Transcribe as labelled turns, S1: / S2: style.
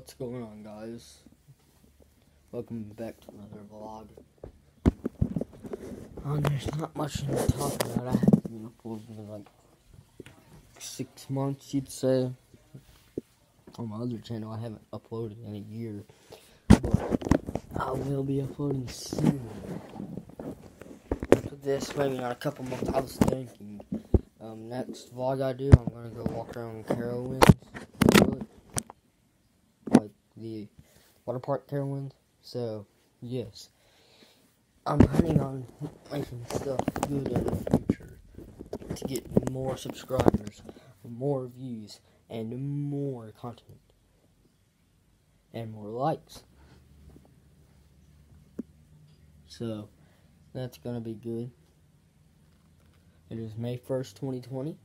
S1: What's going on, guys? Welcome back to another vlog. There's not much to talk about. I haven't been uploading in like 6 months, you'd say. On my other channel, I haven't uploaded in a year, but I will be uploading soon. After this, maybe not a couple months. I was thinking, next vlog I do, I'm gonna go walk around Carowinds, like the water park Carowinds. So, yes, I'm planning on making stuff good in the future to get more subscribers, more views, and more content, and more likes. So, that's gonna be good. It is May 1st, 2020.